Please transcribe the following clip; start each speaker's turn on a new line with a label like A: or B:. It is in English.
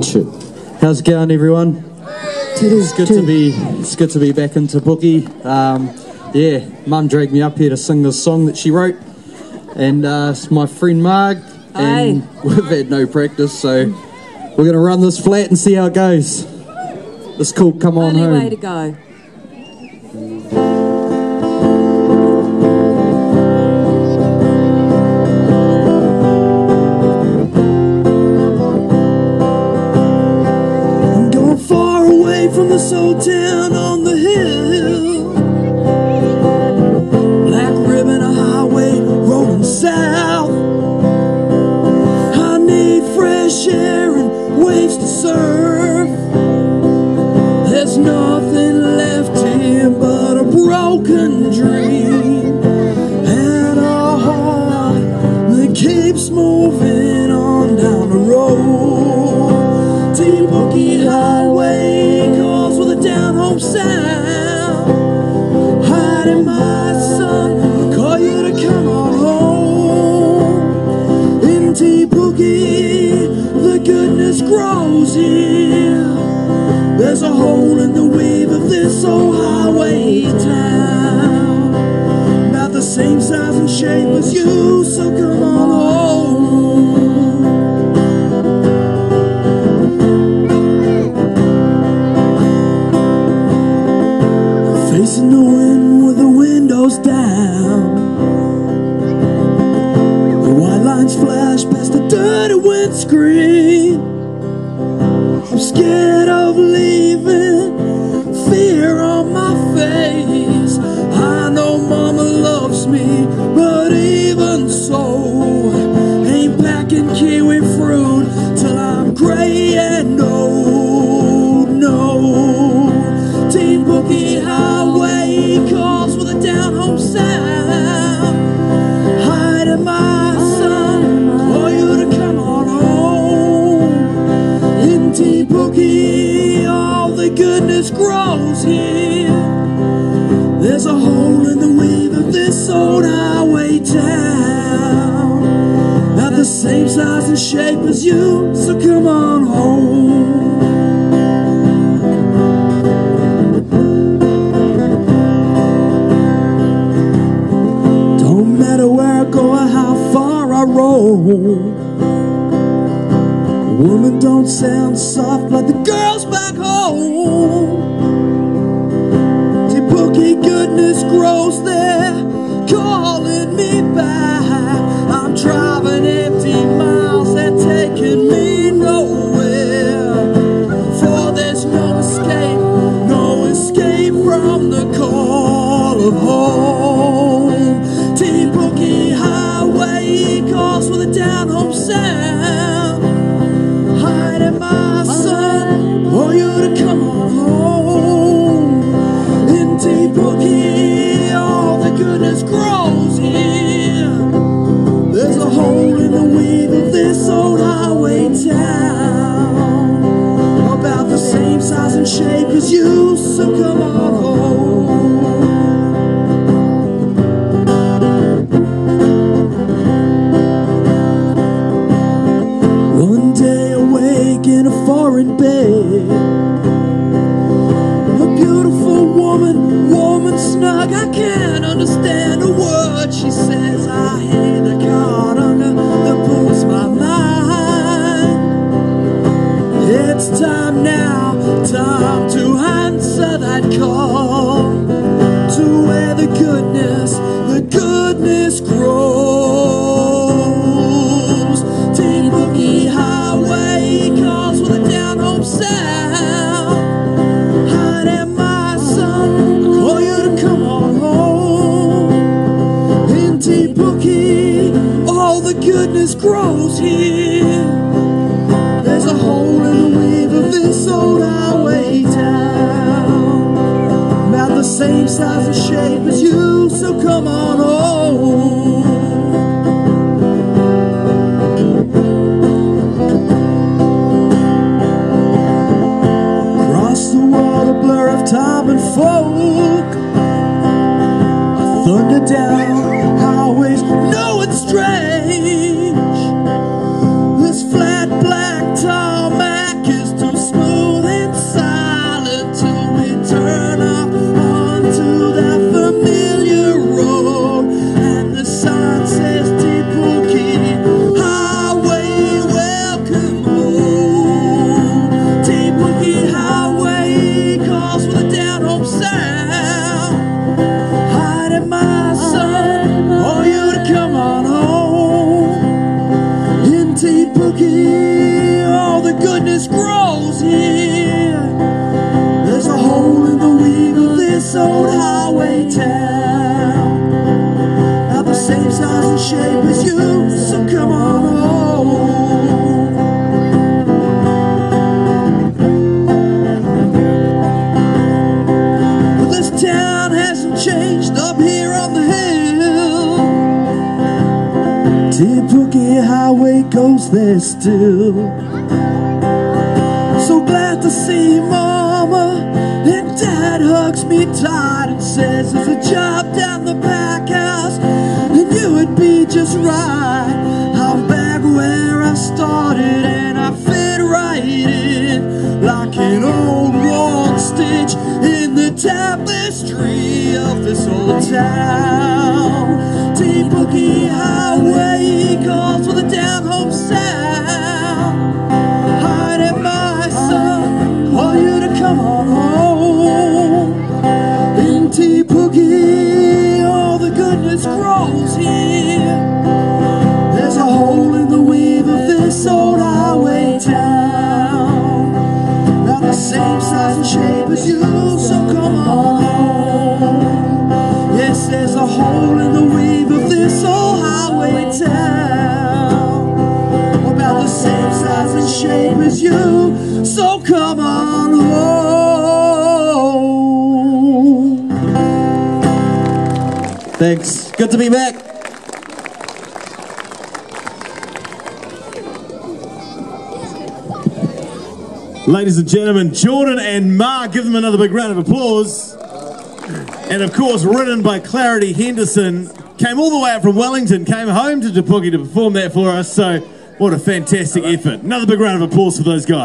A: How's it going, everyone? It's good to be back into Puke. Yeah, Mum dragged me up here to sing this song that she wrote, and it's my friend Marg, and we've had no practice, so we're gonna run this flat and see how it goes. It's cool. Come on home.
B: Only way to go.
C: From this old town on the hill, black ribbon, a highway rolling south. I need fresh air and waves to surf. There's nothing left here but a broken dream and a heart that keeps moving on down the road. Deep Puke Highway down home sound, hiding my son, call you to come on home. In Deep Puke, the goodness grows here. There's a hole in the weave of this old highway town, about the same size and shape as you, so come on home. Facing the wind with the windows down, the white lines flash past the dirty windscreen. I'm scared of leaving, fear on my face. I know Mama loves me, but even so, ain't packing kiwi fruit till I'm gray and old. No, Deep Puke Highway calls with a down-home sound, hiding my son, for you to come on home. In Deep Puke, all the goodness grows here. There's a hole in the weave of this old highway town, about the same size and shape as you, so come on home. Women don't sound soft like the girls back home. Deep Puke goodness grows there, calling me back. I'm driving empty miles, they're taking me nowhere. For there's no escape from the call of home. Deep Puke Highway calls with a down-home sound, hiding my son, for you to come on home. In Deep Puke, all the goodness grows here. There's a hole in the weave of this old highway town, about the same size and shape as you, so come on home. In a foreign bed, a beautiful woman snug. I can't understand a word she says. I hear the card under that pulls my mind. It's time now, time to answer that call, to where the goodness grows. Deep Puke Highway calls with a down-home sound, hiding my son, call you to come on home. In Deep Puke, all the goodness grows here. There's a hole in the weave of this old highway town, about the same size and shape as you, so come on home. Time and folk, thunder down highways, no it's strange. This flat black tarmac is close there still. So glad to see Mama, and Dad hugs me tight and says there's a job down the back house and you would be just right. I'm back where I started and I fit right in like an old worn stitch in the tapestry of this old town. Puke Highway calls with a down home sound. Hide at my son, call you to come on home. In Puke, all the goodness grows here. There's a hole in the weave of this old highway town. Not the same size and shape as you, so come on home. Yes, there's a hole in the weave of this old highway town. About the same size and shape as you, so come on home.
A: Thanks. Good to be back.
B: Ladies and gentlemen, Jordan and Marg, give them another big round of applause. And of course, written by Clarity Henderson, came all the way up from Wellington, came home to Puke to perform that for us, so what a fantastic effort. Another big round of applause for those guys.